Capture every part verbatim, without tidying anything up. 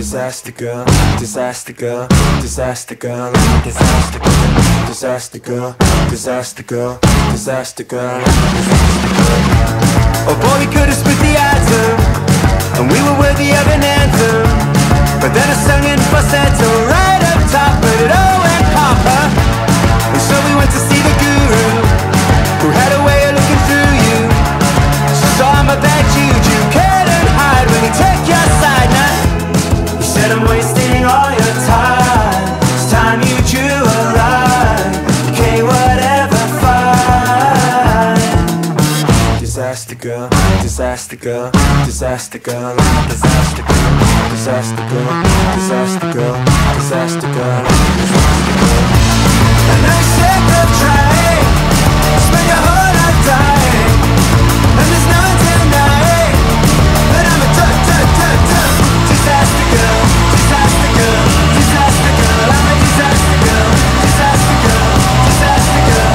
disaster girl, disaster girl, disaster girl, disaster girl, disaster girl, disaster girl, disaster girl, disaster girl. Oh boy, we could have split the atom, and we were worthy of an anthem. But then I sung in falsetto right up top, but it all went papa. And so we went to see the guru, who had a way of looking through you. Saw my bad juju, couldn't hide when he took your side. Now he said I'm wasting all your time. It's time you drew a line. Okay, whatever, fine. Disaster girl, disaster girl, disaster girl, disaster girl, disaster girl, disaster girl, disaster girl, disaster girl. And I said the trying, spend your whole life dying, and there's no denying that I'm a duh, duh, duh, duh. Disaster girl, disaster girl, disaster girl, I'm a disaster girl, disaster girl, disaster girl.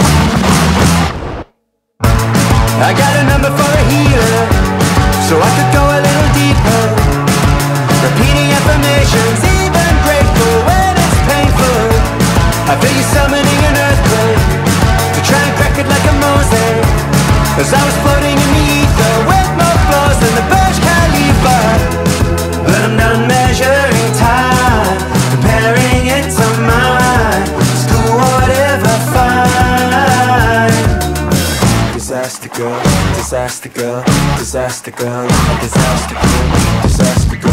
I got a number for a healer, so I could go a little deeper, repeating affirmations, even grateful when it's painful. I feel you summoning an earthquake to try and crack it like a mosaic, as I was floating in the ether with more flaws than the Burj Khalifa. But I'm done measuring time, comparing it to mine. Screw whatever, fine. Disaster girl, disaster girl, disaster girl, disaster girl, disaster girl.